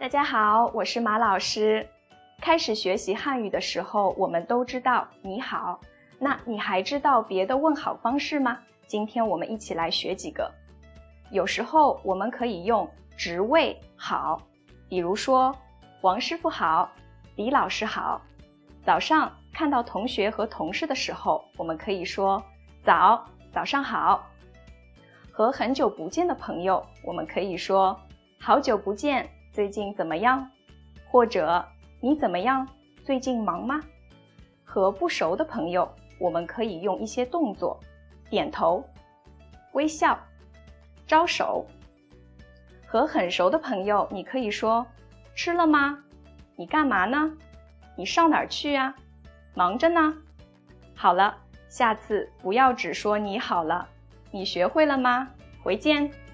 家好，我是马老师。开始学习汉语的时候，我们都知道你好，那你还知道别的问好方式吗？今天我们一起来学几个。有时候我们可以用职位好，比如说王师傅好，李老师好。早上看到同学和同事的时候，我们可以说早上好。和很久不见的朋友，我们可以说好久不见，最近怎么样？或者你怎么样？最近忙吗？和不熟的朋友，我们可以用一些动作，点头、微笑、招手。和很熟的朋友，你可以说吃了吗？你干嘛呢？你上哪儿去啊？忙着呢。好了，下次不要只说你好了，你学会了吗？回见。